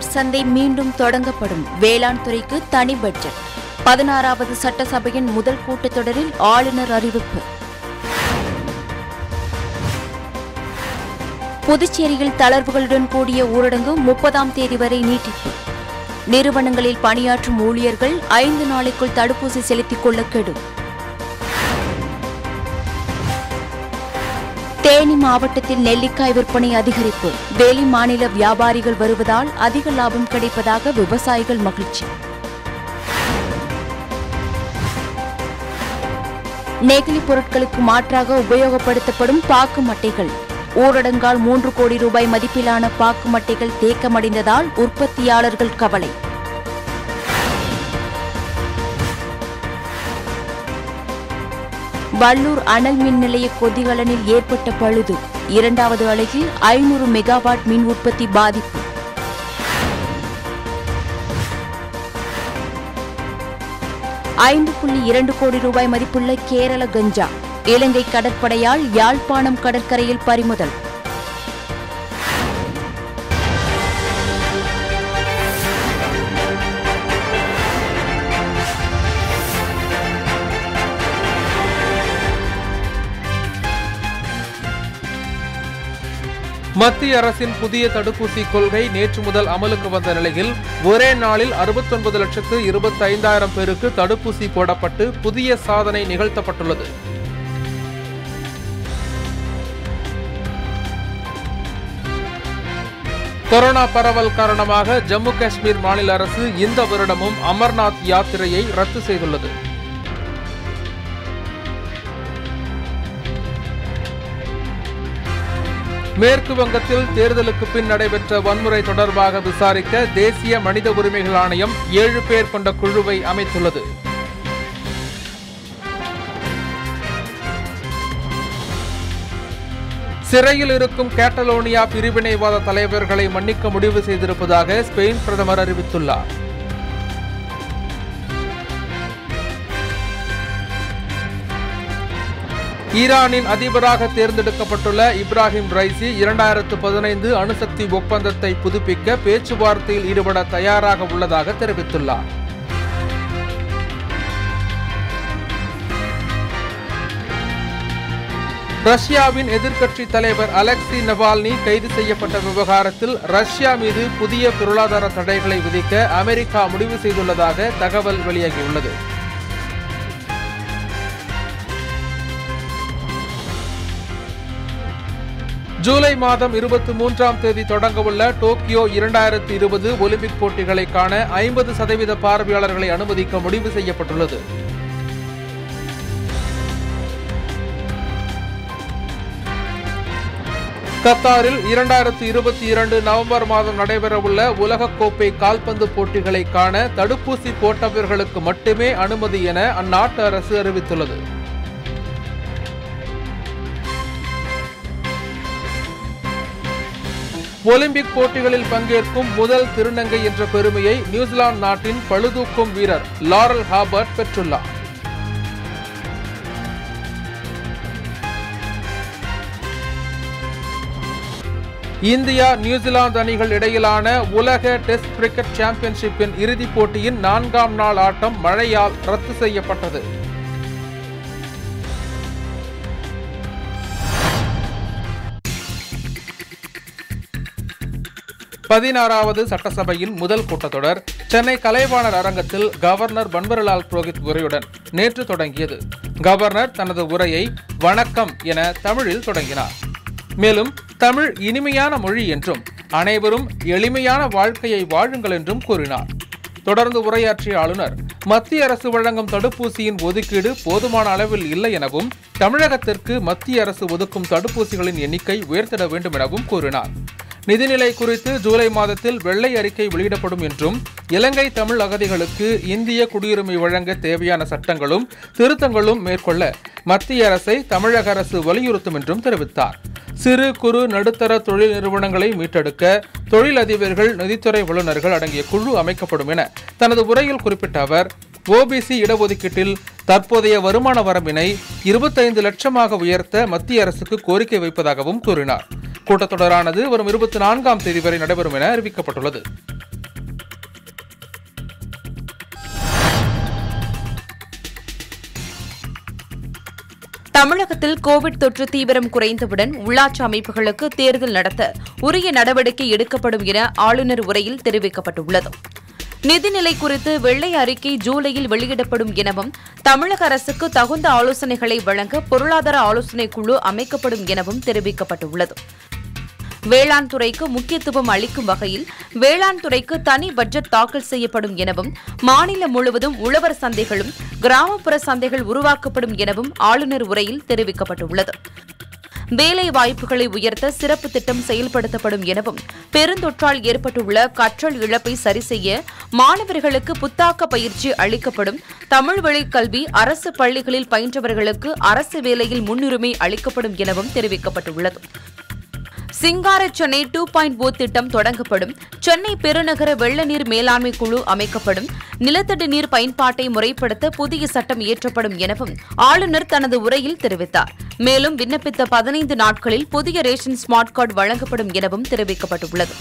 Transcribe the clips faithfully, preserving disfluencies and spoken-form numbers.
உழவர் சந்தை மீண்டும் தொடங்கப்படும். வேளாண் துறைக்கு தனி பட்ஜெட். பதினாறாவது சட்டசபையின் முதல் கூட்டத்தொடரில் ஆளுநர் அறிவிப்பு. புதுச்சேரியில் தளர்வுகளுடன் கூடிய ஊரடங்கு முப்பதாம் தேதி வரை நீட்டிப்பு. நிறுவனங்களில் பணியாற்றும் ஊழியர்கள் ஐந்து நாளைக்குள் தடுப்பூசி செலுத்திக் கொள்ள கெடு. தேனி மாவட்டத்தில் நெல்லிக்காய் விற்பனை அதிகரிப்பு. வெளி மாநில வியாபாரிகள் வருவதால் அதிக லாபம் கிடைப்பதாக விவசாயிகள் மகிழ்ச்சி. நெகிழி பொருட்களுக்கு மாற்றாக உபயோகப்படுத்தப்படும் பாக்கு மட்டைகள். ஊரடங்கால் மூன்று கோடி ரூபாய் மதிப்பிலான பாக்கு மட்டைகள் தேக்கமடைந்ததால் உற்பத்தியாளர்கள் கவலை. வள்ளூர் அனல் மின் நிலைய கொதிகலனில் ஏற்பட்ட பழுது. இரண்டாவது அலகில் ஐநூறு மெகாவாட் மின் உற்பத்தி பாதிப்பு. ஐந்து புள்ளி இரண்டு கோடி ரூபாய் மதிப்புள்ள கேரள கஞ்சா இலங்கை கடற்படையால் யாழ்ப்பாணம் கடற்கரையில் பறிமுதல். மத்திய அரசின் புதிய தடுப்பூசி கொள்கை நேற்று முதல் அமலுக்கு வந்த நிலையில் ஒரே நாளில் அறுபத்தி ஒன்பது லட்சத்து இருபத்தி ஐந்தாயிரம் பேருக்கு தடுப்பூசி போடப்பட்டு புதிய சாதனை நிகழ்த்தப்பட்டுள்ளது. கொரோனா பரவல் காரணமாக ஜம்மு காஷ்மீர் மாநில அரசு இந்த வருடமும் அமர்நாத் யாத்திரையை ரத்து செய்துள்ளது. மேற்கு வங்கத்தில் தேர்தலுக்கு பின் நடைபெற்ற வன்முறை தொடர்பாக விசாரிக்க தேசிய மனித உரிமைகள் ஆணையம் ஏழு பேர் கொண்ட குழுவை அமைத்துள்ளது. சிறையில் இருக்கும் கேட்டலோனியா பிரிவினைவாத தலைவர்களை மன்னிக்க முடிவு செய்திருப்பதாக ஸ்பெயின் பிரதமர் அறிவித்துள்ளார். ஈரானின் அதிபராக தேர்ந்தெடுக்கப்பட்டுள்ள இப்ராஹிம் ரைசி இரண்டாயிரத்து பதினைந்து அணுசக்தி ஒப்பந்தத்தை புதுப்பிக்க பேச்சுவார்த்தையில் ஈடுபட தயாராக உள்ளதாக தெரிவித்துள்ளார். ரஷ்யாவின் எதிர்க்கட்சி தலைவர் அலெக்சி நவால்னி கைது செய்யப்பட்ட விவகாரத்தில் ரஷ்யா மீது புதிய பொருளாதார தடைகளை விதிக்க அமெரிக்கா முடிவு செய்துள்ளதாக தகவல் வெளியாகியுள்ளது. ஜூலை மாதம் இருபத்தி மூன்றாம் தேதி தொடங்கவுள்ள டோக்கியோ இரண்டாயிரத்தி இருபது ஒலிம்பிக் போட்டிகளை காண ஐம்பது சதவீத பார்வையாளர்களை அனுமதிக்க முடிவு செய்யப்பட்டுள்ளது. கத்தாரில் இரண்டாயிரத்தி இருபத்தி இரண்டு நவம்பர் மாதம் நடைபெறவுள்ள உலகக்கோப்பை கால்பந்து போட்டிகளை காண தடுப்பூசி போட்டவர்களுக்கு மட்டுமே அனுமதி என அந்நாட்டு அரசு அறிவித்துள்ளது. ஒலிம்பிக் போட்டிகளில் பங்கேற்கும் முதல் திருநங்கை என்ற பெருமையை நியூசிலாந்து நாட்டின் பளுதூக்கும் வீரர் லாரல் ஹாபர்ட் பெற்றுள்ளார். இந்தியா நியூசிலாந்து அணிகள் இடையிலான உலக டெஸ்ட் கிரிக்கெட் சாம்பியன்ஷிப்பின் இறுதிப் போட்டியின் நான்காம் நாள் ஆட்டம் மழையால் ரத்து செய்யப்பட்டது. பதினாறாவது சட்டசபையின் முதல் கூட்டத்தொடர் சென்னை கலைவாணர் அரங்கத்தில் கவர்னர் பன்வரிலால் புரோஹித் உரையுடன் நேற்று தொடங்கியது. கவர்னர் தனது உரையை வணக்கம் என தமிழில் தொடங்கினார். மேலும் தமிழ் இனிமையான மொழி என்றும் அனைவரும் எளிமையான வாழ்க்கையை வாழுங்கள் என்றும் கூறினார். தொடர்ந்து உரையாற்றிய ஆளுநர் மத்திய அரசு வழங்கும் தடுப்பூசியின் ஒதுக்கீடு போதுமான அளவில் இல்லை எனவும் தமிழகத்திற்கு மத்திய அரசு ஒதுக்கும் தடுப்பூசிகளின் எண்ணிக்கை உயர்த்திட வேண்டும் எனவும் கூறினார். நிதிநிலை குறித்து ஜூலை மாதத்தில் வெள்ளை அறிக்கை வெளியிடப்படும் என்றும் இலங்கை தமிழ் அகதிகளுக்கு இந்திய குடியுரிமை வழங்க தேவையான சட்டங்களும் திருத்தங்களும் மேற்கொள்ள மத்திய அரசை தமிழக அரசு வலியுறுத்தும் என்றும் தெரிவித்தார். சிறு குறு நடுத்தர தொழில் நிறுவனங்களை மீட்டெடுக்க தொழிலதிபர்கள் நிதித்துறை வல்லுநர்கள் அடங்கிய குழு அமைக்கப்படும் என தனது உரையில் குறிப்பிட்ட அவர் ஓபிசி இடஒதுக்கீட்டில் தற்போதைய வருமான வரம்பினை இருபத்தைந்து லட்சமாக உயர்த்த மத்திய அரசுக்கு கோரிக்கை வைப்பதாகவும் கூறினார். கூட்டத்தொடரானது வரும் இருபத்தி நான்காம் தேதி வரை நடைபெறும் என அறிவிக்கப்பட்டுள்ளது. தமிழகத்தில் கோவிட் தொற்று தீவிரம் குறைந்தவுடன் உள்ளாட்சி அமைப்புகளுக்கு தேர்தல் நடத்த உரிய நடவடிக்கை எடுக்கப்படும் என ஆளுநர் உரையில் தெரிவிக்கப்பட்டுள்ளது. நிதிநிலை குறித்து வெள்ளை அறிக்கை ஜூலையில் வெளியிடப்படும் எனவும் தமிழக அரசுக்கு தகுந்த ஆலோசனைகளை வழங்க பொருளாதார ஆலோசனைக் குழு அமைக்கப்படும் எனவும் தெரிவிக்கப்பட்டுள்ளது. வேளாண் துறைக்கு முக்கியத்துவம் அளிக்கும் வகையில் வேளாண் துறைக்கு தனி பட்ஜெட் தாக்கல் செய்யப்படும் எனவும் மாநிலம் முழுவதும் உழவர் சந்தைகளும் கிராமப்புற சந்தைகள் உருவாக்கப்படும் எனவும் ஆளுநர் உரையில் தெரிவிக்கப்பட்டுள்ளது. வேலை வாய்ப்புகளை உயர்த்த சிறப்பு திட்டம் செயல்படுத்தப்படும் எனவும் பெருந்தொற்றால் ஏற்பட்டுள்ள கற்றல் இழப்பை சரிசெய்ய மாணவர்களுக்கு புத்தாக்க பயிற்சி அளிக்கப்படும். தமிழ் வழிக் கல்வி அரசு பள்ளிகளில் பயின்றவர்களுக்கு அரசு வேலையில் முன்னுரிமை அளிக்கப்படும் எனவும் தெரிவிக்கப்பட்டுள்ளது. சிங்கார சென்னை டூ பாயிண்ட் ஓ திட்டம் தொடங்கப்படும். சென்னை பெருநகர வெள்ள நீர் மேலாண்மை குழு அமைக்கப்படும். நிலத்தடி நீர் பயன்பாட்டை முறைப்படுத்த புதிய சட்டம் இயற்றப்படும் எனவும் ஆளுநர் தனது உரையில் தெரிவித்தார். மேலும் விண்ணப்பித்த பதினைந்து நாட்களில் புதிய ரேஷன் ஸ்மார்ட் கார்டு வழங்கப்படும் எனவும் தெரிவிக்கப்பட்டுள்ளது.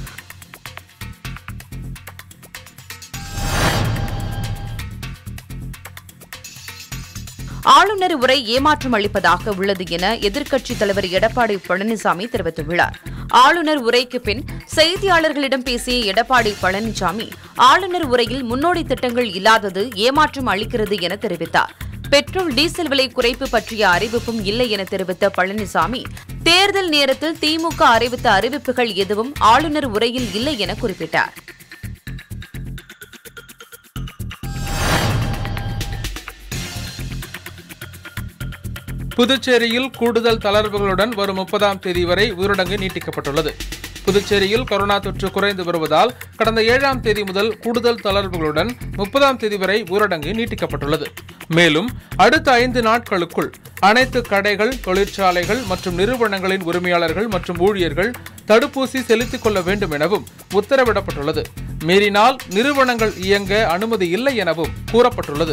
ஆளுநர் உரை ஏமாற்றம் அளிப்பதாக உள்ளது என எதிர்க்கட்சித் தலைவர் எடப்பாடி பழனிசாமி தெரிவித்துள்ளார். ஆளுநர் உரைக்கு பின் செய்தியாளர்களிடம் பேசிய எடப்பாடி பழனிசாமி ஆளுநர் உரையில் முன்னோடி திட்டங்கள் இல்லாதது ஏமாற்றம் அளிக்கிறது என தெரிவித்தார். பெட்ரோல் டீசல் விலை குறைப்பு பற்றிய அறிவிப்பும் இல்லை என தெரிவித்த பழனிசாமி தேர்தல் நேரத்தில் திமுக அறிவித்த அறிவிப்புகள் எதுவும் ஆளுநர் உரையில் இல்லை என குறிப்பிட்டார். புதுச்சேரியில் கூடுதல் தளர்வுகளுடன் வரும் முப்பதாம் தேதி வரை ஊரடங்கு நீட்டிக்கப்பட்டுள்ளது. புதுச்சேரியில் கொரோனா தொற்று குறைந்து வருவதால் கடந்த ஏழாம் தேதி முதல் கூடுதல் தளர்வுகளுடன் முப்பதாம் தேதி வரை ஊரடங்கு நீட்டிக்கப்பட்டுள்ளது. மேலும் அடுத்த ஐந்து நாட்களுக்குள் அனைத்து கடைகள், தொழிற்சாலைகள் மற்றும் நிறுவனங்களின் உரிமையாளர்கள் மற்றும் ஊழியர்கள் தடுப்பூசி செலுத்திக் கொள்ள வேண்டும் எனவும் உத்தரவிடப்பட்டுள்ளது. மீறினால் நிறுவனங்கள் இயங்க அனுமதி இல்லை எனவும் கூறப்பட்டுள்ளது.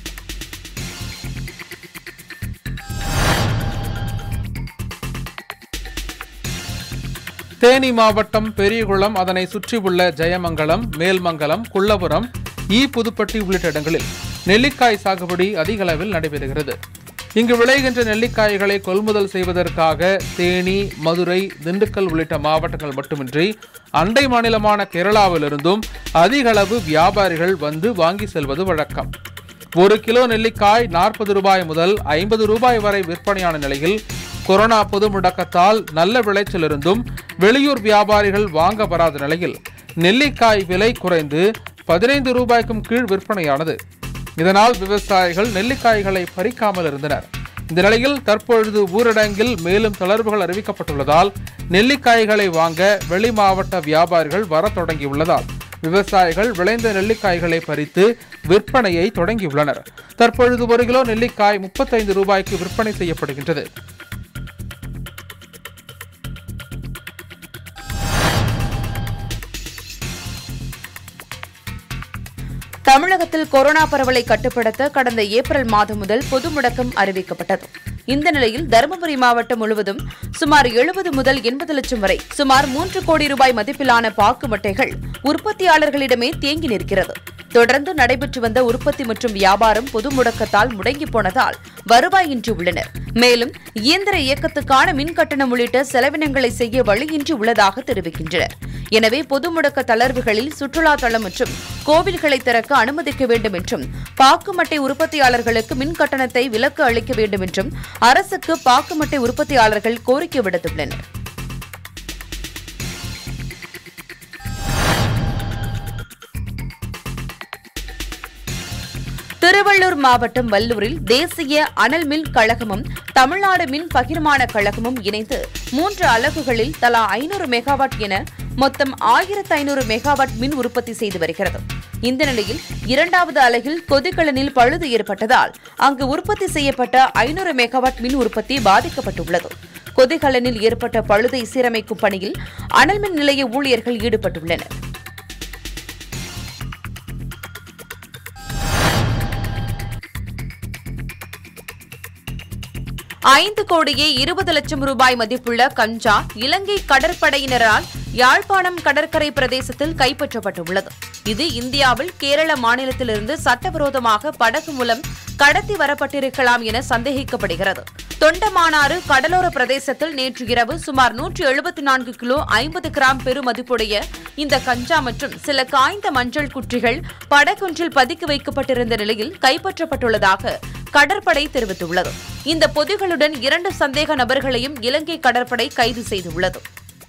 தேனி மாவட்டம் பெரியகுளம், அதனை சுற்றியுள்ள ஜெயமங்கலம், மேல்மங்கலம், குள்ளபுரம், ஈ புதுப்பட்டி உள்ளிட்ட இடங்களில் நெல்லிக்காய் சாகுபடி அதிக அளவில் நடைபெறுகிறது. இங்கு விளைகின்ற நெல்லிக்காய்களை கொள்முதல் செய்வதற்காக தேனி, மதுரை, திண்டுக்கல் உள்ளிட்ட மாவட்டங்கள் மட்டுமின்றி அண்டை மாநிலமான கேரளாவிலிருந்தும் அதிக அளவு வியாபாரிகள் வந்து வாங்கி செல்வது வழக்கம். ஒரு கிலோ நெல்லிக்காய் நாற்பது ரூபாய் முதல் ஐம்பது ரூபாய் வரை விற்பனையான நிலையில் கொரோனா பொது முடக்கத்தால் நல்ல விளைச்சல் இருந்தும் வெளியூர் வியாபாரிகள் வாங்க வராத நிலையில் நெல்லிக்காய் விலை குறைந்து பதினைந்து ரூபாய்க்கும் கீழ் விற்பனையானது. இதனால் விவசாயிகள் நெல்லிக்காய்களை பறிக்காமல் இருந்தனர். இந்த நிலையில் தற்பொழுது ஊரடங்கில் மேலும் தளர்வுகள் அறிவிக்கப்பட்டுள்ளதால் நெல்லிக்காய்களை வாங்க வெளி மாவட்ட வியாபாரிகள் வர தொடங்கியுள்ளதால் விவசாயிகள் விளைந்த நெல்லிக்காய்களை பறித்து விற்பனையை தொடங்கியுள்ளனர். தற்பொழுது ஒரு கிலோ நெல்லிக்காய் முப்பத்தைந்து ரூபாய்க்கு விற்பனை செய்யப்படுகின்றது. தமிழகத்தில் கொரோனா பரவலை கட்டுப்படுத்த கடந்த ஏப்ரல் மாதம் முதல் பொது முடக்கம் அறிவிக்கப்பட்டது. இந்த நிலையில் தருமபுரி மாவட்டம் முழுவதும் சுமார் எழுபது முதல் எண்பது லட்சம் வரை சுமார் மூன்று கோடி ரூபாய் மதிப்பிலான பாக்கு மட்டைகள் உற்பத்தியாளர்களிடமே தேங்கி நிற்கிறது. தொடர்ந்து நடைபெற்று வந்த உற்பத்தி மற்றும் வியாபாரம் பொது முடக்கத்தால் முடங்கி போனதால் வருவாயின்றி உள்ளனர். மேலும் இயந்திர இயக்கத்துக்கான மின் கட்டணம் உள்ளிட்ட செலவினங்களை செய்ய வழியின்றி உள்ளதாக தெரிவிக்கின்றனர். எனவே பொது முடக்க தளர்வுகளில் சுற்றுலா தளம் மற்றும் கோவில்களை திறக்க அனுமதிக்க வேண்டும் என்றும் பாக்குமட்டை உற்பத்தியாளர்களுக்கு மின் கட்டணத்தை விலக்கு அளிக்க வேண்டும் என்றும் அரசுக்கு பாக்குமட்டை உற்பத்தியாளர்கள் கோரிக்கை விடுத்துள்ளனர். திருவள்ளூர் மாவட்டம் வல்லூரில் தேசிய அனல் மின் கழகமும் தமிழ்நாடு மின் பகிர்மான கழகமும் இணைந்து மூன்று அலகுகளில் தலா ஐநூறு மெகாவாட் என மொத்தம் ஆயிரத்து ஐநூறு மெகாவாட் மின் உற்பத்தி செய்து வருகிறது. இந்த நிலையில் இரண்டாவது அலகில் கொதிகலனில் பழுது ஏற்பட்டதால் அங்கு உற்பத்தி செய்யப்பட்ட ஐநூறு மெகாவாட் மின் உற்பத்தி பாதிக்கப்பட்டுள்ளது. கொதிகலனில் ஏற்பட்ட பழுதை சீரமைக்கும் பணியில் அனல் மின் நிலைய ஊழியர்கள் ஈடுபட்டுள்ளனர். ஐந்து கோடியே இருபது லட்சம் ரூபாய் மதிப்புள்ள கஞ்சா இலங்கை கடற்படையினரால் யாழ்ப்பாணம் கடற்கரை பிரதேசத்தில் கைப்பற்றப்பட்டுள்ளது. இது இந்தியாவில் கேரள மாநிலத்திலிருந்து சட்டவிரோதமாக படகு மூலம் கடத்தி வரப்பட்டிருக்கலாம் என சந்தேகிக்கப்படுகிறது. தொண்டமானாறு கடலோர பிரதேசத்தில் நேற்று இரவு சுமார் நூற்று எழுபத்தி நான்கு கிலோ ஐம்பது கிராம் பெருமதிப்புடைய இந்த கஞ்சா மற்றும் சில காய்ந்த மஞ்சள் குற்றிகள் படகொன்றில் பதுக்கி வைக்கப்பட்டிருந்த நிலையில் கைப்பற்றப்பட்டுள்ளதாக கடற்படை தெரிவித்துள்ளது. இந்த பொதிகளுடன் இரண்டு சந்தேக நபர்களையும் இலங்கை கடற்படை கைது செய்துள்ளது.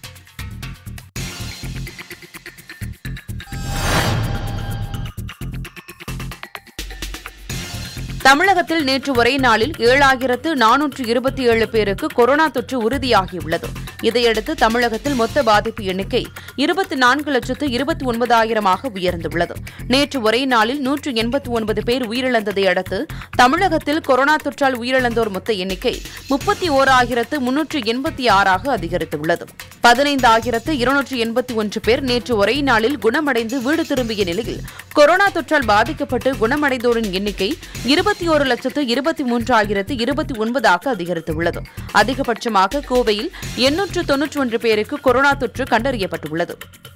தமிழகத்தில் நேற்று ஒரே நாளில் ஏழாயிரத்து நானூற்று இருபத்தி ஏழு பேருக்கு கொரோனா தொற்று உறுதியாகியுள்ளது. இதையடுத்து தமிழகத்தில் மொத்த பாதிப்பு எண்ணிக்கை இருபத்தி நான்கு லட்சத்து இருபத்தி ஒன்பதாயிரமாக உயர்ந்துள்ளது. நேற்று ஒரே நாளில் நூற்று எண்பத்தி ஒன்பது பேர் உயிரிழந்ததை அடுத்து தமிழகத்தில் கொரோனா தொற்றால் உயிரிழந்தோர் மொத்த எண்ணிக்கை முப்பத்தி ஓராயிரத்து முன்னூற்று எண்பத்தி ஆறாக அதிகரித்துள்ளது. பதினைந்தாயிரத்து இருநூற்று எண்பத்தி ஒன்று பேர் நேற்று ஒரே நாளில் குணமடைந்து வீடு திரும்பிய நிலையில் கொரோனா தொற்றால் பாதிக்கப்பட்டு குணமடைந்தோரின் எண்ணிக்கை இருபத்தி ஒரு லட்சத்து இருபத்தி மூன்றாயிரத்து இருபத்தி ஒன்பதாக அதிகரித்துள்ளது. அதிகபட்சமாக கோவையில் எண்ணூற்று தொன்னூற்றி ஒன்று பேருக்கு கொரோனா தொற்று கண்டறியப்பட்டுள்ளது.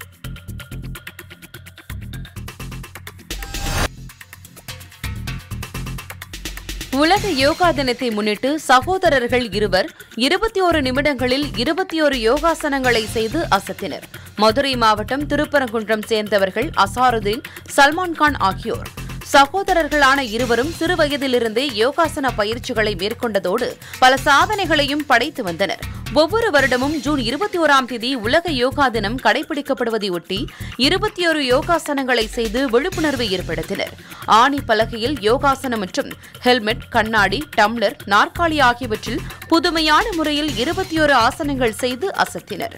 உலக யோகா தினத்தை முன்னிட்டு சகோதரர்கள் இருவர் இருபத்தி ஒரு நிமிடங்களில் இருபத்தி ஒரு யோகாசனங்களை செய்து அசத்தினர். மதுரை மாவட்டம் திருப்பரங்குன்றம் சேர்ந்தவர்கள் அசாருதீன், சல்மான்கான் ஆகியோர் சகோதரர்களான இருவரும் சிறுவயதிலிருந்தே யோகாசன பயிற்சிகளை மேற்கொண்டதோடு பல சாதனைகளையும் படைத்து வந்தனர். ஒவ்வொரு வருடமும் ஜூன் இருபத்தி ஓராம் தேதி உலக யோகா தினம் கடைபிடிக்கப்படுவதையொட்டி இருபத்தி ஒரு யோகாசனங்களை செய்து விழிப்புணர்வை ஏற்படுத்தினர். ஆணி பலகையில் யோகாசனம் மற்றும் ஹெல்மெட், கண்ணாடி, டம்ளர், நாற்காலி ஆகியவற்றில் புதுமையான முறையில் இருபத்தி ஒரு ஆசனங்கள் செய்து அசத்தினர்.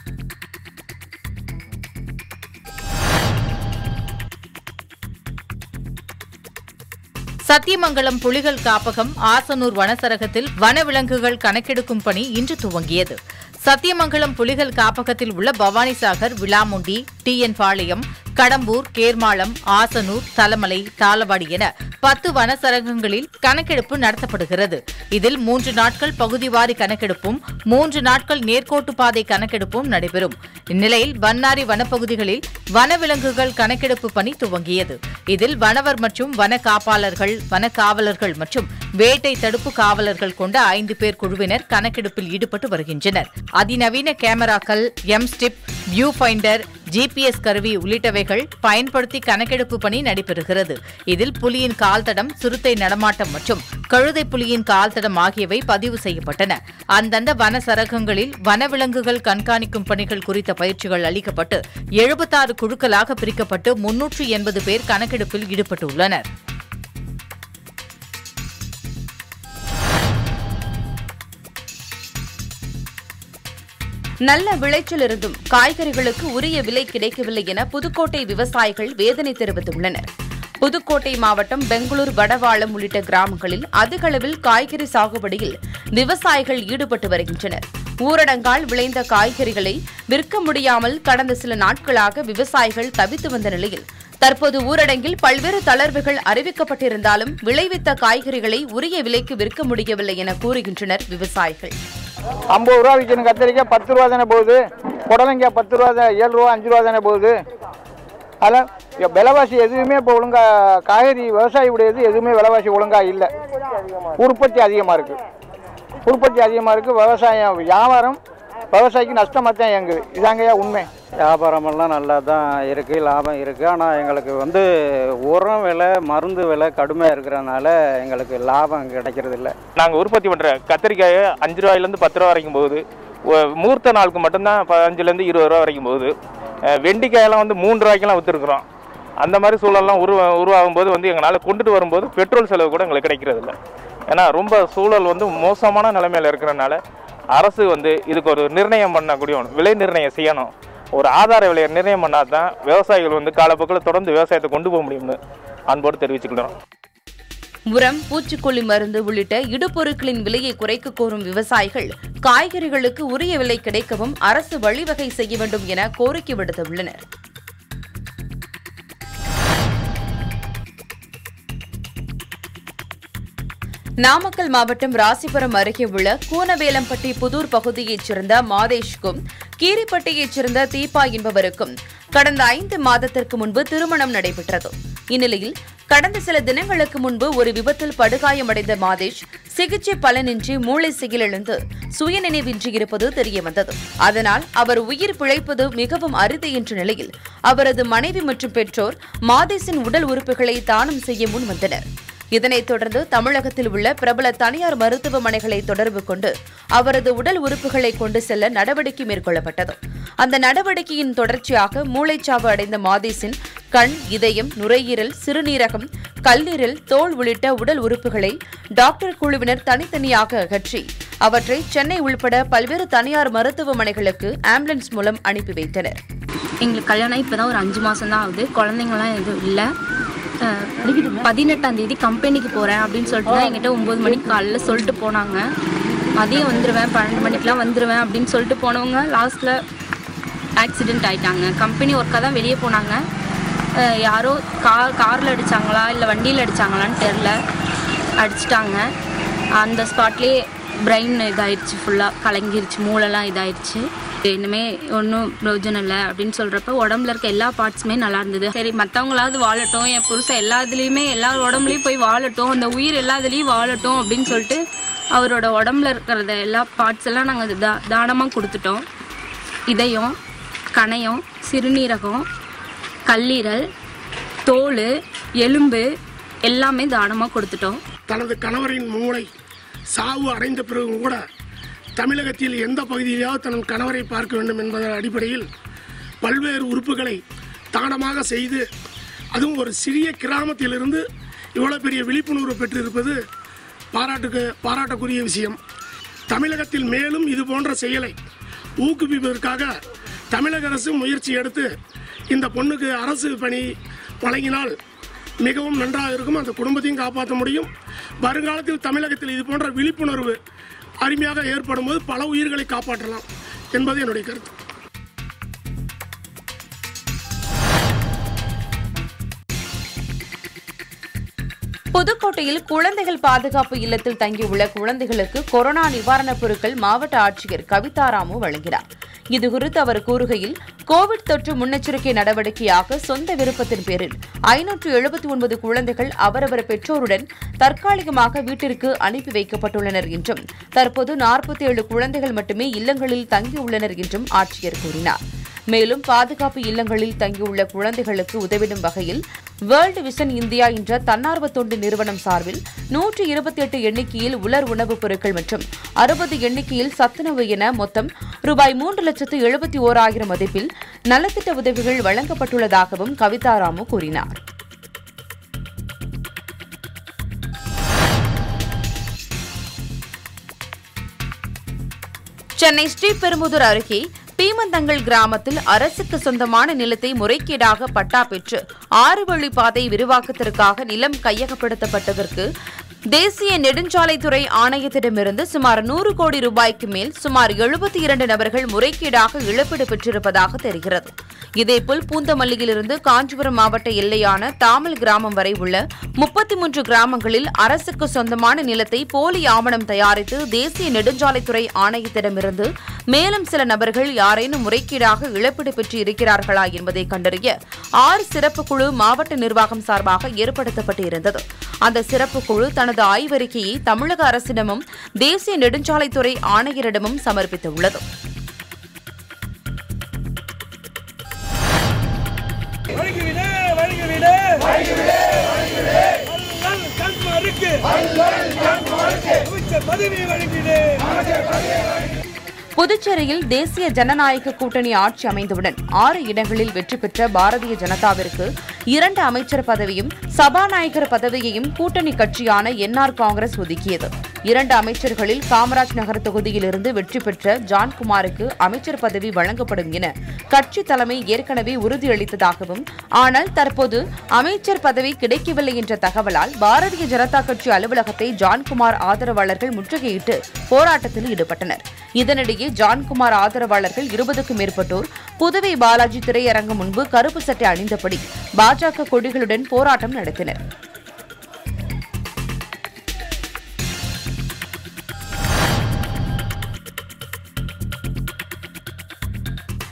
சத்தியமங்கலம் புலிகள் காப்பகம் ஆசனூர் வனச்சரகத்தில் வனவிலங்குகள் கணக்கெடுக்கும் பணி இன்று துவங்கியது. சத்தியமங்கலம் புலிகள் காப்பகத்தில் உள்ள பவானிசாகர், விளாமுண்டி, டி என் பாளையம், கடம்பூர், கேர்மாளம், ஆசனூர், தலமலை, தாளவாடி என பத்து வனச்சரகங்களில் கணக்கெடுப்பு நடத்தப்படுகிறது. இதில் மூன்று நாட்கள் பகுதிவாரி கணக்கெடுப்பும் மூன்று நாட்கள் நேர்கோட்டு பாதை கணக்கெடுப்பும் நடைபெறும். இந்நிலையில் பன்னாரி வனப்பகுதிகளில் வனவிலங்குகள் கணக்கெடுப்பு பணி துவங்கியது. இதில் வனவர் மற்றும் வன காப்பாளர்கள், வன காவலர்கள் மற்றும் வேட்டை தடுப்பு காவலர்கள் கொண்ட ஐந்து பேர் குழுவினர் கணக்கெடுப்பில் ஈடுபட்டு வருகின்றனர். அதிநவீன கேமராக்கள், M stripes, view finder, GPS கருவி உள்ளிட்டவைகள் பயன்படுத்தி கணக்கெடுப்பு பணி நடைபெறுகிறது. இதில் புலியின் கால்தடம், சிறுத்தை நடமாட்டம் மற்றும் கழுதை புலியின் கால்தடம் ஆகியவை பதிவு செய்யப்பட்டன. அந்தந்த வன சரகங்களில் வனவிலங்குகள் கண்காணிக்கும் பணிகள் குறித்த பயிற்சிகள் அளிக்கப்பட்டு எழுபத்தாறு குழுக்களாக பிரிக்கப்பட்டு முன்னூற்று எண்பது பேர் கணக்கெடுப்பில் ஈடுபட்டுள்ளனர். நல்ல விளைச்சல் இருந்தும் காய்கறிகளுக்கு உரிய விலை கிடைக்கவில்லை என புதுக்கோட்டை விவசாயிகள் வேதனை தெரிவித்துள்ளனர். புதுக்கோட்டை மாவட்டம் பெங்களூர், வடவாளம் உள்ளிட்ட கிராமங்களில் அதிக அளவில் காய்கறி சாகுபடியில் விவசாயிகள் ஈடுபட்டு வருகின்றனர். ஊரடங்கால் விளைந்த காய்கறிகளை விற்க முடியாமல் கடந்த சில நாட்களாக விவசாயிகள் தவித்து வந்த நிலையில் தற்போது ஊரடங்கில் பல்வேறு தளர்வுகள் அறிவிக்கப்பட்டிருந்தாலும் விளைவித்த காய்கறிகளை உரிய விலைக்கு விற்க முடியவில்லை என கூறுகின்றனர் விவசாயிகள். ஐம்பது ரூபா விற்கணும், கத்திரிக்காய் பத்து ரூபா தானே போகுது, புடலங்காய் பத்து ரூபா தான், ஏழு ரூபா அஞ்சு ரூபா தானே போகுது. அதில் விலைவாசி எதுவுமே இப்போ ஒழுங்கா, காய்கறி விவசாயி உடையது எதுவுமே விலைவாசி ஒழுங்கா இல்லை. உற்பத்தி அதிகமாக இருக்குது, உற்பத்தி அதிகமாக இருக்குது. விவசாயம் வியாபாரம் விவசாயிக்கு நஷ்டமாக தான் இயங்குது. இதாங்கய்யா உண்மை. வியாபாரமெல்லாம் நல்லா தான் இருக்குது, லாபம் இருக்குது. ஆனால் எங்களுக்கு வந்து உரம் விலை, மருந்து விலை கடுமையாக இருக்கிறதுனால எங்களுக்கு லாபம் கிடைக்கிறது இல்லை. நாங்கள் உற்பத்தி பண்ணுற கத்திரிக்காய் அஞ்சு ரூபாயிலேருந்து பத்து ரூபா வரைக்கும் போகுது. மூர்த்த நாளுக்கு மட்டும்தான் பதினஞ்சுலேருந்து இருபது ரூபா வரைக்கும் போகுது. வெண்டிக்காயெல்லாம் வந்து மூன்று ரூபாய்க்கெல்லாம் விற்றுருக்குறோம். அந்த மாதிரி சூழல்லாம் உருவா உருவாகும் போது வந்து எங்களால் கொண்டுட்டு வரும்போது பெட்ரோல் செலவு கூட எங்களுக்கு கிடைக்கிறது இல்லை. ஏன்னா ரொம்ப சூழல் வந்து மோசமான நிலைமையில் இருக்கிறனால அரசு வந்து இதுக்கு ஒரு நிர்ணயம் பண்ணக்கூடிய விலை நிர்ணயம் செய்யணும். ஒரு ஆதார விலையை நிர்ணயம் பண்ணால் தான் விவசாயிகள் வந்து காலப்போக்கில் தொடர்ந்து விவசாயத்தை கொண்டு போக முடியும்னு அன்போடு தெரிவிச்சுக்கிறோம். உரம், பூச்சிக்கொல்லி மருந்து உள்ளிட்ட இடுபொருட்களின் விலையை குறைக்க கோரும் விவசாயிகள் காய்கறிகளுக்கு உரிய விலை கிடைக்கவும் அரசு வழிவகை செய்ய வேண்டும் என கோரிக்கை விடுத்துள்ளனர். நாமக்கல் மாவட்டம் ராசிபுரம் அருகே உள்ள கூனவேலம்பட்டி புதூர் பகுதியைச் சேர்ந்த மாதேஷ்கும் கீரிப்பட்டியைச் சேர்ந்த தீபா என்பவருக்கும் கடந்த ஐந்து மாதத்திற்கு முன்பு திருமணம் நடைபெற்றது. இந்நிலையில் கடந்த சில தினங்களுக்கு முன்பு ஒரு விபத்தில் படுகாயமடைந்த மாதேஷ் சிகிச்சை பலனின்றி மூளை செயலிழந்து சுயநினைவின்றி இருப்பது தெரியவந்தது. அதனால் அவர் உயிர் பிழைப்பது மிகவும் அரிது என்ற நிலையில் அவரது மனைவி மற்றும் பெற்றோர் மாதேஷின் உடல் உறுப்புகளை தானம் செய்ய முன் வந்தனர். இதனைத் தொடர்ந்து தமிழகத்தில் உள்ள பிரபல தனியார் மருத்துவமனைகளை தொடர்பு கொண்டு அவரது உடல் உறுப்புகளை கொண்டு செல்ல நடவடிக்கை மேற்கொள்ளப்பட்டது. அந்த நடவடிக்கையின் தொடர்ச்சியாக மூளைச்சாவு அடைந்த மாதேஷின் கண், இதயம், நுரையீரல், சிறுநீரகம், கல்லீரல், தோல் உள்ளிட்ட உடல் உறுப்புகளை டாக்டர் குழுவினர் தனித்தனியாக அகற்றி அவற்றை சென்னை உள்பட பல்வேறு தனியார் மருத்துவமனைகளுக்கு ஆம்புலன்ஸ் மூலம் அனுப்பி வைத்தனர். எங்களுக்கு கல்யாணம் இப்போதான் ஒரு அஞ்சு மாதம் தான் ஆகுது. குழந்தைங்களாம் எதுவும் இல்லை. பதினெட்டாம் தேதி கம்பெனிக்கு போகிறேன் அப்படின்னு சொல்லிட்டு தான் என்கிட்ட ஒம்பது மணிக்கு காலையில் சொல்லிட்டு போனாங்க. மதியம் வந்துடுவேன், பன்னெண்டு மணிக்கெலாம் வந்துடுவேன் அப்படின்னு சொல்லிட்டு போனவங்க லாஸ்ட்டில் ஆக்சிடெண்ட் ஆகிட்டாங்க. கம்பெனி ஒர்க்காக தான் வெளியே போனாங்க. யாரோ கார் காரில் அடித்தாங்களா இல்லை வண்டியில் அடித்தாங்களான்னு தெரில, அடிச்சிட்டாங்க. அந்த ஸ்பாட்லேயே பிரெயின் இதாகிடுச்சு, ஃபுல்லாக கலங்கிருச்சு, மூளைலாம் இதாகிடுச்சு. இனிமே ஒன்றும் பிரயோஜனம் இல்லை அப்படின்னு சொல்கிறப்ப உடம்புல இருக்க எல்லா பார்ட்ஸுமே நல்லா இருந்தது. சரி, மற்றவங்களாவது வாழட்டும், என் புருஷன் எல்லா இதுலேயுமே எல்லா உடம்புலையும் போய் வாழட்டும், அந்த உயிர் எல்லா இதுலேயும் வாழட்டும் அப்படின்னு சொல்லிட்டு அவரோட உடம்புல இருக்கிறத எல்லா பார்ட்ஸ் எல்லாம் நாங்கள் தா தானமாக கொடுத்துட்டோம். இதயம், கணையம், சிறுநீரகம், கல்லீரல், தோல், எலும்பு எல்லாமே தானமாக கொடுத்துட்டோம். தனது கணவரின் மூளை சாவு அடைந்த பிறகும் கூட தமிழகத்தில் எந்த பகுதியிலாவது தன் கணவரை பார்க்க வேண்டும் என்பதன் அடிப்படையில் பல்வேறு உறுப்புகளை தானமாக செய்து, அதுவும் ஒரு சிறிய கிராமத்திலிருந்து இவ்வளோ பெரிய விழிப்புணர்வு பெற்றிருப்பது பாராட்டுக்கு பாராட்டக்குரிய விஷயம். தமிழகத்தில் மேலும் இது போன்ற செயலை ஊக்குவிப்பதற்காக தமிழக அரசு முயற்சி எடுத்து இந்த பொண்ணுக்கு அரசு பணி வழங்கினால் மிகவும் நன்றாக இருக்கும். அந்த குடும்பத்தையும் காப்பாற்ற முடியும். வருங்காலத்தில் தமிழகத்தில் இது போன்ற விழிப்புணர்வு அருமையாக ஏற்படும் போது பல உயிர்களை காப்பாற்றலாம் என்பது என்னுடைய கருத்து. புதுக்கோட்டையில் குழந்தைகள் பாதுகாப்பு இல்லத்தில் தங்கியுள்ள குழந்தைகளுக்கு கொரோனா நிவாரணப் பொருட்கள் மாவட்ட ஆட்சியர் கவிதா ராமு வழங்கினார். இதுகுறித்து அவர் கூறுகையில், கோவிட் தொற்று முன்னெச்சரிக்கை நடவடிக்கையாக சொந்த விருப்பத்தின் பேரில் ஐநூற்று எழுபத்தி ஒன்பது குழந்தைகள் அவரவர் பெற்றோருடன் தற்காலிகமாக வீட்டிற்கு அனுப்பி வைக்கப்பட்டுள்ளனர் என்றும், தற்போது நாற்பத்தி ஏழு குழந்தைகள் மட்டுமே இல்லங்களில் தங்கியுள்ளனர் என்றும் ஆட்சியர் கூறினார். மேலும் பாதுகாப்பு இல்லங்களில் தங்கியுள்ள குழந்தைகளுக்கு உதவிடும் வகையில் வேர்ல்டு விஷன் இந்தியா என்ற தன்னார்வ தொண்டு நிறுவனம் சார்பில் நூற்றி இருபத்தி எட்டு எண்ணிக்கையில் உலர் உணவுப் பொருட்கள் மற்றும் அறுபது எண்ணிக்கையில் சத்துணவு என மொத்தம் ரூபாய் மூன்று லட்சத்து எழுபத்தி ஓராயிரம் மதிப்பில் நலத்திட்ட உதவிகள் வழங்கப்பட்டுள்ளதாகவும் கவிதா ராமு கூறினார். சென்னை ஸ்ரீபெரும்புதூர் அருகே பீமந்தங்கல் கிராமத்தில் அரசுக்கு சொந்தமான நிலத்தை முறைகேடாக பட்டா பெற்று ஆறு வழி பாதை விரிவாக்கத்திற்காக நிலம் கையகப்படுத்தப்பட்டதற்கு தேசிய நெடுஞ்சாலைத்துறை ஆணையத்திடமிருந்து சுமார் நூறு கோடி ரூபாய்க்கு மேல் சுமார் எழுபத்தி இரண்டு நபர்கள் முறைகேடாக இழப்பீடு பெற்றிருப்பதாக தெரிகிறது. இதேபோல் பூந்தமல்லியிலிருந்து காஞ்சிபுரம் மாவட்ட எல்லையான தாமல் கிராமம் வரை உள்ள முப்பத்தி மூன்று கிராமங்களில் அரசுக்கு சொந்தமான நிலத்தை போலி ஆவணம் தயாரித்து தேசிய நெடுஞ்சாலைத்துறை ஆணையத்திடமிருந்து மேலும் சில நபர்கள் யாரேனும் முறைகேடாக இழப்பீடு பெற்று இருக்கிறார்களா என்பதை கண்டறிய ஆறு சிறப்பு குழு மாவட்ட நிர்வாகம் சார்பாக ஏற்படுத்தப்பட்டு இருந்தது. அந்த சிறப்பு குழு தனது ஆய்வறிக்கையை தமிழக அரசிடமும் தேசிய நெடுஞ்சாலைத்துறை ஆணையரிடமும் சமர்ப்பித்துள்ளது. புதுச்சேரியில் தேசிய ஜனநாயக கூட்டணி ஆட்சி அமைந்தவுடன் ஆறு இடங்களில் வெற்றி பெற்ற பாரதிய ஜனதாவிற்கு இரண்டு அமைச்சர் பதவியும் சபாநாயகர் பதவியையும் கூட்டணி கட்சியான என்ஆர் காங்கிரஸ் ஒதுக்கியது. இரண்டு அமைச்சர்களில் காமராஜ் நகர் தொகுதியிலிருந்து வெற்றி பெற்ற ஜான்குமாருக்கு அமைச்சர் பதவி வழங்கப்படும் என கட்சி தலைமை ஏற்கனவே உறுதியளித்ததாகவும், ஆனால் தற்போது அமைச்சர் பதவி கிடைக்கவில்லை என்ற தகவலால் பாரதிய ஜனதா கட்சி அலுவலகத்தை ஜான்குமார் ஆதரவாளர்கள் முற்றுகையிட்டு போராட்டத்தில் ஈடுபட்டனர். இதனிடையே ஜான்குமார் ஆதரவாளர்கள் இருபதுக்கும் மேற்பட்டோர் புதுவை பாலாஜி திரையரங்கம் முன்பு கருப்பு சட்டை அணிந்தபடி பாஜக கொடிகளுடன் போராட்டம் நடத்தினர்.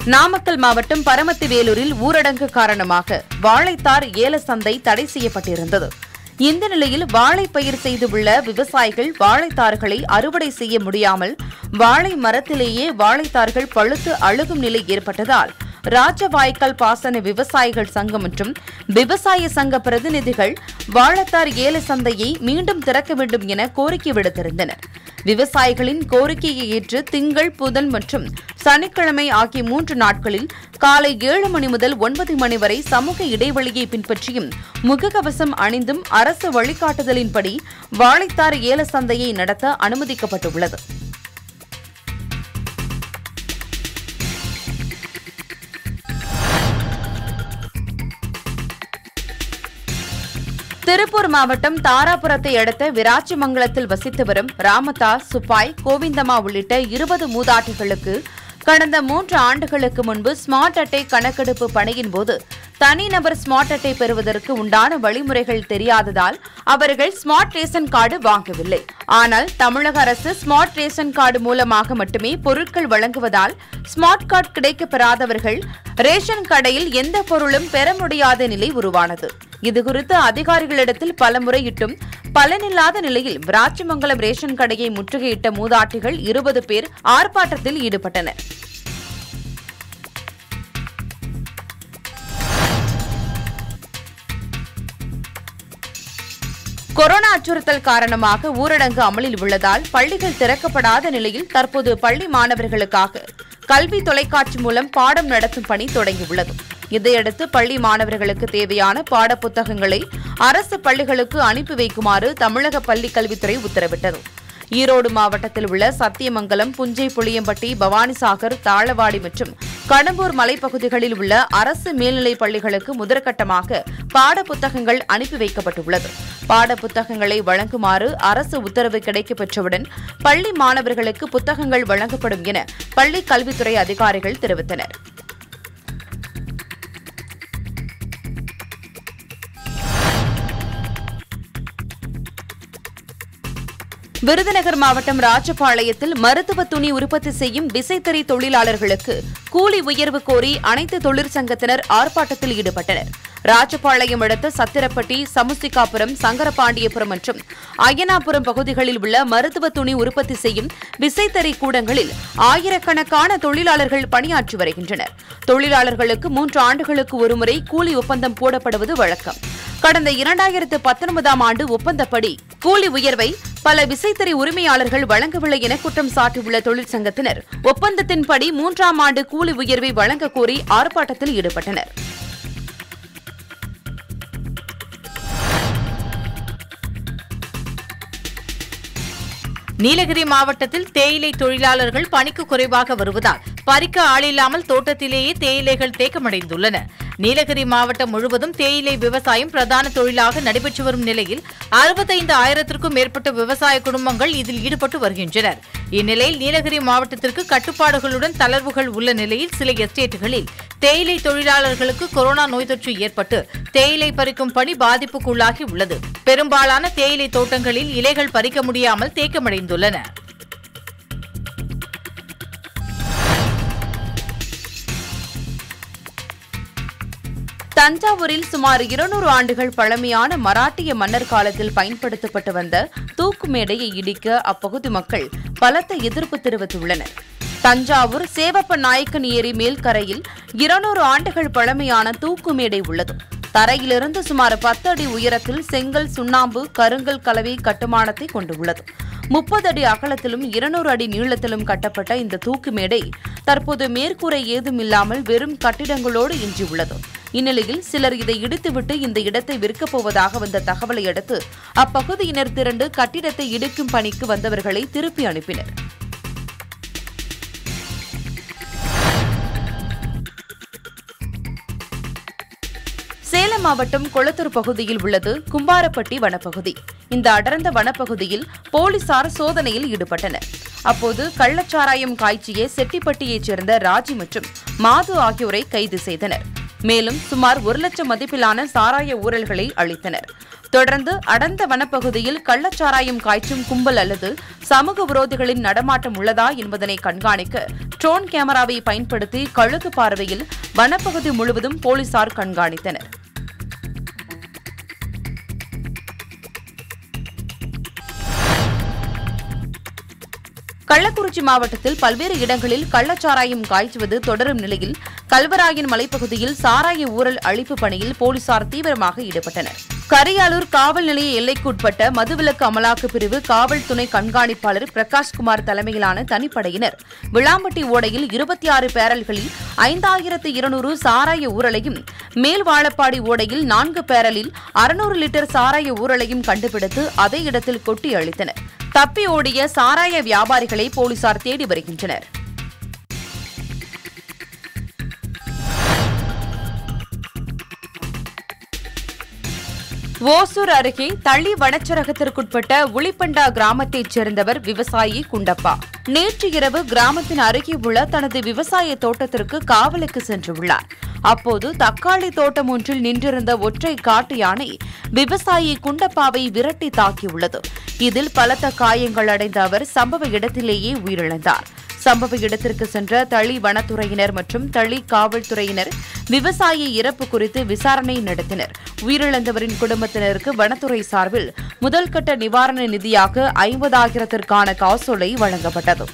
நாமக்கல் மாவட்டம் பரமத்திவேலூரில் ஊரடங்கு காரணமாக வாழைத்தார் ஏல சந்தை தடை செய்யப்பட்டிருந்தது. இந்த நிலையில் வாழை பயிர் செய்துள்ள விவசாயிகள் வாழைத்தார்களை அறுவடை செய்ய முடியாமல் வாழை மரத்திலேயே வாழைத்தார்கள் பழுத்து அழுகும் நிலை ஏற்பட்டதால் ராஜவாய்க்கால் பாசன விவசாயிகள் சங்கம் மற்றும் விவசாய சங்க பிரதிநிதிகள் வாழைத்தார் ஏல சந்தையை மீண்டும் திறக்க வேண்டும் என கோரிக்கை விடுத்திருந்தனர். விவசாயிகளின் கோரிக்கையை ஏற்று திங்கள், புதன் மற்றும் சனிக்கிழமை ஆகிய மூன்று நாட்களில் காலை ஏழு மணி முதல் ஒன்பது மணி வரை சமூக இடைவெளியை பின்பற்றியும் முகக்கவசம் அணிந்தும் அரசு வழிகாட்டுதலின்படி வாழைத்தார் ஏல சந்தையை நடத்த அனுமதிக்கப்பட்டுள்ளது. திருப்பூர் மாவட்டம் தாராபுரத்தை அடுத்த விராச்சிமங்கலத்தில் வசித்து வரும் ராமதாஸ், சுப்பாய், கோவிந்தம்மா உள்ளிட்ட இருபது மூதாட்டிகளுக்கு கடந்த மூன்று ஆண்டுகளுக்கு முன்பு ஸ்மார்ட் அட்டை கணக்கெடுப்பு பணியின் போது தனிநபர் ஸ்மார்ட் அட்டை பெறுவதற்கு உண்டான வழிமுறைகள் தெரியாததால் அவர்கள் ஸ்மார்ட் ரேஷன் கார்டு வாங்கவில்லை. ஆனால் தமிழக அரசு ஸ்மார்ட் ரேஷன் கார்டு மூலமாக மட்டுமே பொருட்கள் வழங்குவதால் ஸ்மார்ட் கார்டு கிடைக்கப்பெறாதவர்கள் ரேஷன் கடையில் எந்த பொருளும் பெற முடியாத நிலை உருவானது. இதுகுறித்து அதிகாரிகளிடத்தில் பலமுறையிட்டும் பலனில்லாத நிலையில் விராச்சிமங்கலம் ரேஷன் கடையை முற்றுகையிட்ட மூதாட்டிகள் இருபது பேர் ஆர்ப்பாட்டத்தில் ஈடுபட்டனர். கொரோனா அச்சுறுத்தல் காரணமாக ஊரடங்கு அமலில் உள்ளதால் பள்ளிகள் திறக்கப்படாத நிலையில் தற்போது பள்ளி மாணவர்களுக்காக கல்வி தொலைக்காட்சி மூலம் பாடம் நடத்தும் பணி தொடங்கியுள்ளது. இதையடுத்து பள்ளி மாணவர்களுக்கு தேவையான பாடப்புத்தகங்களை அரசு பள்ளிகளுக்கு அனுப்பி வைக்குமாறு தமிழக பள்ளிக் கல்வித்துறை உத்தரவிட்டது. ஈரோடு மாவட்டத்தில் உள்ள சத்தியமங்கலம், புஞ்சை புளியம்பட்டி, பவானிசாகர், தாளவாடி மற்றும் கடம்பூர் மலைப்பகுதிகளில் உள்ள அரசு மேல்நிலைப் பள்ளிகளுக்கு முதற்கட்டமாக பாடப்புத்தகங்கள் அனுப்பி வைக்கப்பட்டுள்ளது. பாடப்புத்தகங்களை வழங்குமாறு அரசு உத்தரவு கிடைக்கப்பெற்றவுடன் பள்ளி மாணவர்களுக்கு புத்தகங்கள் வழங்கப்படும் என பள்ளிக் கல்வித்துறை அதிகாரிகள் தெரிவித்தனர். விருதுநகர் மாவட்டம் ராஜபாளையத்தில் மருத்துவ துணி உற்பத்தி செய்யும் விசைத்தறி தொழிலாளர்களுக்கு கூலி உயர்வு கோரி அனைத்து தொழிற்சங்கத்தினர் ஆர்ப்பாட்டத்தில் ஈடுபட்டனர். ராஜபாளையம் அடுத்த சத்திரப்பட்டி, சமுசிகாபுரம், சங்கரபாண்டியபுரம் மற்றும் அய்யனாபுரம் பகுதிகளில் உள்ள மருத்துவ துணி உற்பத்தி செய்யும் விசைத்தறி கூடங்களில் ஆயிரக்கணக்கான தொழிலாளர்கள் பணியாற்றி வருகின்றனர். தொழிலாளர்களுக்கு மூன்று ஆண்டுகளுக்கு ஒருமுறை கூலி ஒப்பந்தம் போடப்படுவது வழக்கம். கடந்த இரண்டாயிரத்து பத்தொன்பதாம் ஆண்டு ஒப்பந்தப்படி கூலி உயர்வை பல விசைத்தறி உரிமையாளர்கள் வழங்கவில்லை என குற்றம் சாட்டியுள்ள தொழிற்சங்கத்தினர் ஒப்பந்தத்தின்படி மூன்றாம் ஆண்டு கூலி உயர்வை வழங்க கோரி ஆர்ப்பாட்டத்தில் ஈடுபட்டனர். நீலகிரி மாவட்டத்தில் தேயிலை தொழிலாளர்கள் பணிக்கு குறைவாக வருவதால் பறிக்க ஆளில்லாமல் தோட்டத்திலேயே தேயிலைகள் தேக்கமடைந்துள்ளன. நீலகிரி மாவட்டம் முழுவதும் தேயிலை விவசாயம் பிரதான தொழிலாக நடைபெற்று வரும் நிலையில் அறுபத்தைந்து ஆயிரத்திற்கும் மேற்பட்ட விவசாய குடும்பங்கள் இதில் ஈடுபட்டு வருகின்றனர். இந்நிலையில் நீலகிரி மாவட்டத்திற்கு கட்டுப்பாடுகளுடன் தளர்வுகள் உள்ள நிலையில் சில எஸ்டேட்டுகளில் தேயிலை தொழிலாளர்களுக்கு கொரோனா நோய் தொற்று ஏற்பட்டு தேயிலை பறிக்கும் பணி பாதிப்புக்குள்ளாகி உள்ளது. பெரும்பாலான தேயிலை தோட்டங்களில் இலைகள் பறிக்க முடியாமல் தேக்கமடைந்துள்ளன. தஞ்சாவூரில் சுமார் இருநூறு ஆண்டுகள் பழமையான மராட்டிய மன்னர் காலத்தில் பயன்படுத்தப்பட்டு வந்த தூக்கு மேடையை இடிக்க அப்பகுதி மக்கள் பலத்த எதிர்ப்பு தெரிவித்துள்ளனர். தஞ்சாவூர் சேவப்ப நாயக்கன் ஏரி மேல்கரையில் இருநூறு ஆண்டுகள் பழமையான தூக்கு மேடை உள்ளது. தரையிலிருந்து சுமார் பத்து அடி உயரத்தில் செங்கல், சுண்ணாம்பு, கருங்கல் கலவை கட்டுமானத்தை கொண்டுள்ளது. முப்பது அடி அகலத்திலும் இருநூறு அடி நீளத்திலும் கட்டப்பட்ட இந்த தூக்கு மேடை தற்போது மேற்கூரை ஏதும் இல்லாமல் வெறும் கட்டிடங்களோடு எஞ்சியுள்ளது. இந்நிலையில் சிலர் இதை இடித்துவிட்டு இந்த இடத்தை விற்கப் போவதாக வந்த தகவலை அடுத்து அப்பகுதியினர் திரண்டு கட்டிடத்தை இடிக்கும் பணிக்கு வந்தவர்களை திருப்பி அனுப்பினர். சேலம் மாவட்டம் கொளத்தூர் பகுதியில் உள்ளது கும்பாரப்பட்டி வனப்பகுதி. இந்த அடர்ந்த வனப்பகுதியில் போலீசார் சோதனையில் ஈடுபட்டனர். அப்போது கள்ளச்சாராயம் காய்ச்சிய செட்டிப்பட்டியைச் சேர்ந்த ராஜி மற்றும் மாது ஆகியோரை கைது செய்தனர். மேலும் சுமார் ஒரு லட்சம் மதிப்பிலான சாராய ஊழல்களை அளித்தனர். தொடர்ந்து அடர்ந்த வனப்பகுதியில் கள்ளச்சாராயம் காய்ச்சும் கும்பல் அல்லது சமூக விரோதிகளின் நடமாட்டம் உள்ளதா என்பதனை கண்காணிக்க ட்ரோன் கேமராவை பயன்படுத்தி கழுகு பார்வையில் வனப்பகுதி முழுவதும் போலீசார் கண்காணித்தனர். கள்ளக்குறிச்சி மாவட்டத்தில் பல்வேறு இடங்களில் கள்ளச்சாராயம் காய்ச்சுவது தொடரும் நிலையில் கல்வராயன் மலைப்பகுதியில் சாராய ஊழல் அழிப்பு பணியில் போலீசார் தீவிரமாக ஈடுபட்டனர். கரியாலூர் காவல் நிலைய எல்லைக்குட்பட்ட மதுவிலக்கு அமலாக்க பிரிவு காவல் துணை கண்காணிப்பாளர் பிரகாஷ்குமார் தலைமையிலான தனிப்படையினர் விளாம்பட்டி ஓடையில் இருபத்தி ஆறு பேரல்களில் ஐந்தாயிரத்து இருநூறு சாராய ஊரலையும், மேல்வாழப்பாடி ஓடையில் நான்கு பேரலில் அறுநூறு லிட்டர் சாராய ஊரலையும் கண்டுபிடித்து அதே இடத்தில் கொட்டி அளித்தனர். தப்பி ஓடிய சாராய வியாபாரிகளை போலீசார் தேடி வருகின்றனர். ஓசூர் அருகே தளி வனச்சரகத்திற்குட்பட்ட உளிப்பண்டா கிராமத்தைச் சேர்ந்தவர் விவசாயி குண்டப்பா. நேற்று இரவு கிராமத்தின் அருகே உள்ள தனது விவசாய தோட்டத்திற்கு காவலுக்கு சென்றுள்ளார். அப்போது தக்காளி தோட்டம் ஒன்றில் நின்றிருந்த ஒற்றை காட்டு யானை விவசாயி குண்டப்பாவை விரட்டி தாக்கியுள்ளது. இதில் பலத்த காயங்கள் அடைந்த அவர் சம்பவ இடத்திலேயே உயிரிழந்தார். சம்பவ இடத்திற்கு சென்ற தளி வனத்துறையினர் மற்றும் தளி காவல்துறையினர் விவசாயி இறப்பு குறித்து விசாரணை நடத்தினர். உயிரிழந்தவரின் குடும்பத்தினருக்கு வனத்துறை சார்பில் முதல்கட்ட நிவாரண நிதியாக ஐம்பதாயிரத்திற்கான காசோலை வழங்கப்பட்டது.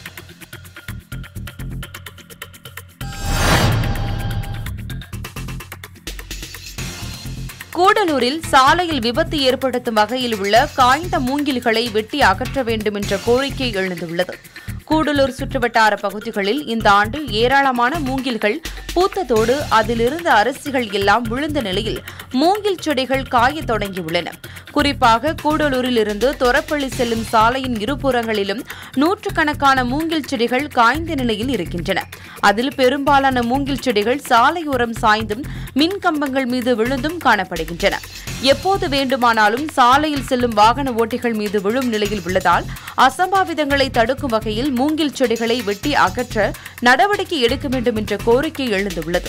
கூடலூரில் சாலையில் விபத்து ஏற்படுத்தும் வகையில் உள்ள காய்ந்த மூங்கில்களை வெட்டி அகற்ற வேண்டும் என்ற கோரிக்கை எழுந்துள்ளது. கூடலூர் சுற்றுவட்டார பகுதிகளில் இந்த ஆண்டு ஏராளமான மூங்கில்கள் பூத்ததோடு அதிலிருந்த அரிசிகள் எல்லாம் விழுந்த நிலையில் மூங்கில் செடிகள் காயத் தொடங்கியுள்ளன. குறிப்பாக கூடலூரில் இருந்து தொரப்பள்ளி செல்லும் சாலையின் இருபுறங்களிலும் நூற்றுக்கணக்கான மூங்கில் செடிகள் காய்ந்த நிலையில் இருக்கின்றன. அதில் பெரும்பாலான மூங்கில் செடிகள் சாலையோரம் சாய்ந்தும் மின் கம்பங்கள் மீது விழுந்தும் காணப்படுகின்றன. எப்போது வேண்டுமானாலும் சாலையில் செல்லும் வாகன ஓட்டிகள் மீது விழும் நிலையில் உள்ளதால் அசம்பாவிதங்களை தடுக்கும் வகையில் மூங்கில் செடிகளை வெட்டி அகற்ற நடவடிக்கை எடுக்க வேண்டும் என்ற கோரிக்கை எழுந்துள்ளது.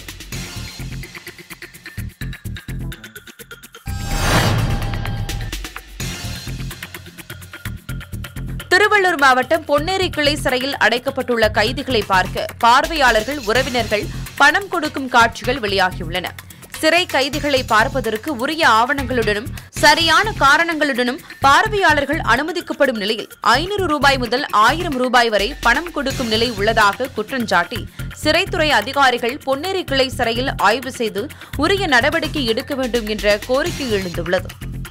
திருவள்ளூர் மாவட்டம் பொன்னேரி கிளை சிறையில் அடைக்கப்பட்டுள்ள கைதிகளை பார்க்க பார்வையாளர்கள், உறவினர்கள் பணம் கொடுக்கும் காட்சிகள் வெளியாகியுள்ளன. சிறை கைதிகளை பார்ப்பதற்கு உரிய ஆவணங்களுடனும் சரியான காரணங்களுடனும் பார்வையாளர்கள் அனுமதிக்கப்படும் நிலையில் ஐநூறு ரூபாய் முதல் ஆயிரம் ரூபாய் வரை பணம் கொடுக்கும் நிலை உள்ளதாக குற்றஞ்சாட்டி சிறைத்துறை அதிகாரிகள் பொன்னேரி கிளை சிறையில் ஆய்வு செய்து உரிய நடவடிக்கை எடுக்க வேண்டும் என்ற கோரிக்கை எழுந்துள்ளது.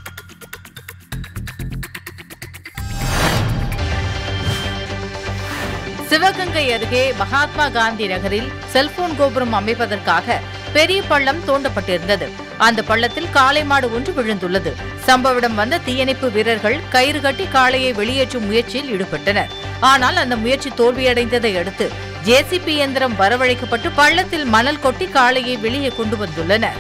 சிவகங்கை அருகே மகாத்மா காந்தி நகரில் செல்போன் கோபுரம் அமைப்பதற்காக பெரிய பள்ளம் தோண்டப்பட்டிருந்தது. அந்த பள்ளத்தில் காளை மாடு ஒன்று விழுந்துள்ளது. சம்பவ இடம் வந்த தீயணைப்பு வீரர்கள் கயிறு கட்டி காளையை வெளியேற்றும் முயற்சியில் ஈடுபட்டனர். ஆனால் அந்த முயற்சி தோல்வியடைந்ததை அடுத்து ஜேசிபி இயந்திரம் வரவழைக்கப்பட்டு பள்ளத்தில் மணல் கொட்டி காளையை வெளியே கொண்டு வந்துள்ளனர்.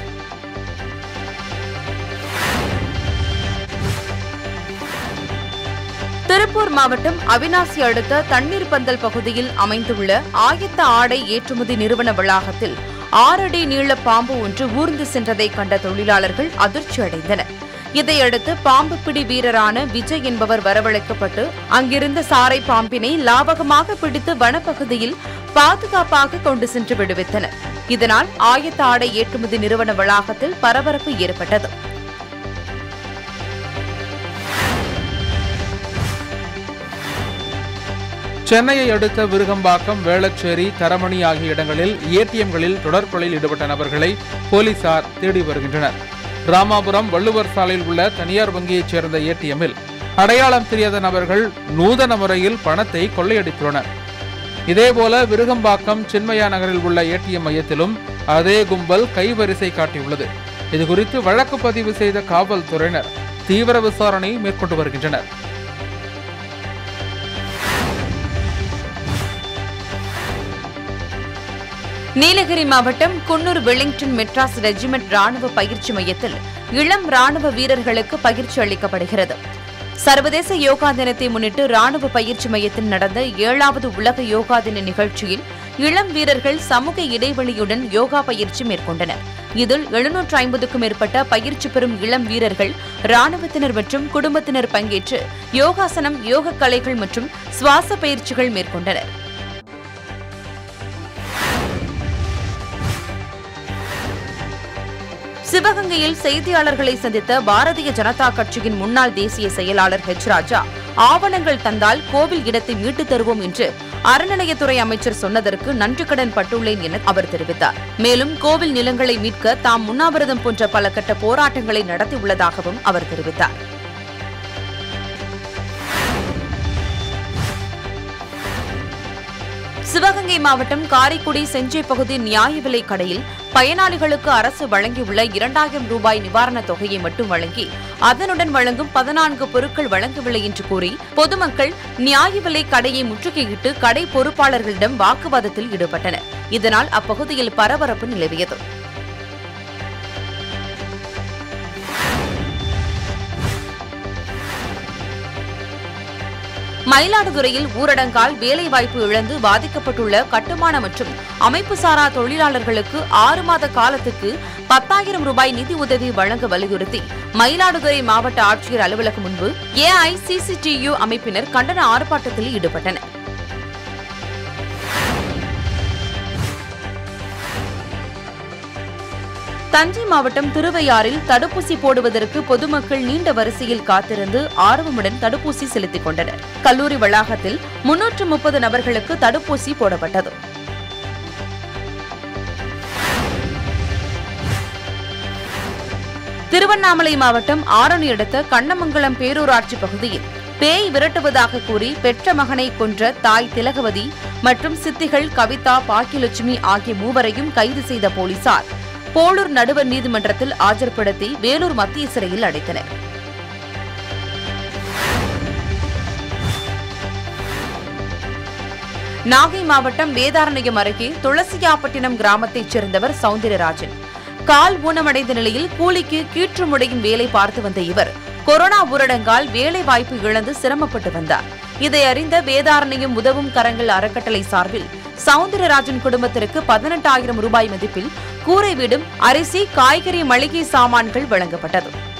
திருப்பூர் மாவட்டம் அவிநாசி அடுத்த தண்ணீர் பந்தல் பகுதியில் அமைந்துள்ள ஆயத்த ஆடை ஏற்றுமதி நிறுவன வளாகத்தில் ஆறு அடி நீள பாம்பு ஒன்று ஊர்ந்து சென்றதை கண்ட தொழிலாளர்கள் அதிர்ச்சி அடைந்தனர். இதையடுத்து பாம்பு பிடி வீரரான விஜய் என்பவர் வரவழைக்கப்பட்டு அங்கிருந்த சாரை பாம்பினை லாவகமாக பிடித்து வனப்பகுதியில் பாதுகாப்பாக கொண்டு சென்று விடுவித்தனர். இதனால் ஆயத்த ஆடை ஏற்றுமதி நிறுவன வளாகத்தில் பரபரப்பு ஏற்பட்டது. சென்னையை அடுத்த விருகம்பாக்கம், வேளச்சேரி, தரமணி ஆகிய இடங்களில் ஏடிஎம்களில் தொடர் கொலையில் ஈடுபட்ட நபர்களை போலீசார் தேடி வருகின்றனர். ராமாபுரம் வள்ளுவர் சாலையில் உள்ள தனியார் வங்கியைச் சேர்ந்த ஏடிஎம்மில் அடையாளம் தெரியாத நபர்கள் நூதன முறையில் பணத்தை கொள்ளையடித்துள்ளனர். இதேபோல விருகம்பாக்கம் சின்மயா நகரில் உள்ள ஏடிஎம் மையத்திலும் அதே கும்பல் கைவரிசை காட்டியுள்ளது. இதுகுறித்து வழக்கு பதிவு செய்த காவல்துறையினர் தீவிர விசாரணை மேற்கொண்டு வருகின்றனர். நீலகிரி மாவட்டம் குன்னூர் வெலிங்டன் மெட்ராஸ் ரெஜிமெண்ட் ராணுவ பயிற்சி மையத்தில் இளம் ராணுவ வீரர்களுக்கு பயிற்சி அளிக்கப்படுகிறது. சர்வதேச யோகா தினத்தை முன்னிட்டு ராணுவ பயிற்சி மையத்தில் நடந்த ஏழாவது உலக யோகா தின நிகழ்ச்சியில் இளம் வீரர்கள் சமூக இடைவெளியுடன் யோகா பயிற்சி மேற்கொண்டனர். இதில் எழுநூற்று ஐம்பதுக்கும் மேற்பட்ட பயிற்சி பெறும் இளம் வீரர்கள், ராணுவத்தினர் மற்றும் குடும்பத்தினர் பங்கேற்று யோகாசனம், யோக கலைகள் மற்றும் சுவாச பயிற்சிகள் மேற்கொண்டனர். சிவகங்கையில் செய்தியாளர்களை சந்தித்த பாரதிய ஜனதா கட்சியின் முன்னாள் தேசிய செயலாளர் ஹெச் ராஜா, ஆவணங்கள் தந்தால் கோவில் இடத்தை மீட்டுத் தருவோம் என்று அறநிலையத்துறை அமைச்சர் சொன்னதற்கு நன்றி கடன் பட்டுள்ளேன் என அவர் தெரிவித்தார். மேலும் கோவில் நிலங்களை மீட்க தாம் உண்ணாவிரதம் போன்ற பல கட்ட போராட்டங்களை நடத்தியுள்ளதாகவும் அவர் தெரிவித்தார். சிவகங்கை மாவட்டம் காரைக்குடி செஞ்சை பகுதி நியாய விலை கடையில் பயனாளிகளுக்கு அரசு வழங்கியுள்ள இரண்டாயிரம் ரூபாய் நிவாரணத் தொகையை மட்டும் வழங்கி அதனுடன் வழங்கும் பதினான்கு பொருட்கள் வழங்கவில்லை என்று கூறி பொதுமக்கள் நியாய விலை கடையை முற்றுகையிட்டு கடை பொறுப்பாளர்களிடம் வாக்குவாதத்தில் ஈடுபட்டனர். இதனால் அப்பகுதியில் பரபரப்பு நிலவியது. மயிலாடுதுறையில் ஊரடங்கால் வேலைவாய்ப்பு இழந்து பாதிக்கப்பட்டுள்ள கட்டுமான மற்றும் அமைப்புசாரா தொழிலாளர்களுக்கு ஆறு மாத காலத்துக்கு பத்தாயிரம் ரூபாய் நிதி உதவி வழங்க வலியுறுத்தி மயிலாடுதுறை மாவட்ட ஆட்சியர் அலுவலகம் முன்பு ஏஐசிசிடியு அமைப்பினர் கண்டன ஆர்ப்பாட்டத்தில் ஈடுபட்டனர். தஞ்சை மாவட்டம் திருவையாறில் தடுப்பூசி போடுவதற்கு பொதுமக்கள் நீண்ட வரிசையில் காத்திருந்து ஆர்வமுடன் தடுப்பூசி செலுத்திக் கொண்டனர். கல்லூரி வளாகத்தில் முன்னூற்று முப்பது நபர்களுக்கு தடுப்பூசி போடப்பட்டது. திருவண்ணாமலை மாவட்டம் ஆரணி அடுத்த கண்ணமங்கலம் பேரூராட்சி பகுதியில் பேய் விரட்டுவதாக கூறி பெற்ற மகனை கொன்ற தாய் திலகவதி மற்றும் சித்திகள் கவிதா, பாக்கியலட்சுமி ஆகிய மூவரையும் கைது செய்த போலீசார் போளூர் நடுவர் நீதிமன்றத்தில் ஆஜர்படுத்தி வேலூர் மத்திய சிறையில் அடைத்தனர். நாகை மாவட்டம் வேதாரண்யம் அருகே துளசியாப்பட்டினம் கிராமத்தைச் சேர்ந்தவர் சவுந்தரராஜன். கால் ஊனமடைந்த நிலையில் கூலிக்கு கீற்று முடையும் வேலை பார்த்து வந்த இவர் கொரோனா ஊரடங்கால் வேலை வாய்ப்பு இழந்து சிரமப்பட்டு வந்தார். இதை அறிந்த வேதாரண்யம் உதவும் கரங்கள் அறக்கட்டளை சார்பில் சவுந்தரராஜன் குடும்பத்திற்கு பதினெட்டாயிரம் ரூபாய் மதிப்பில் கூரை வீடும், அரிசி, காய்கறி, மளிகை சாமான்கள் வழங்கப்பட்டது.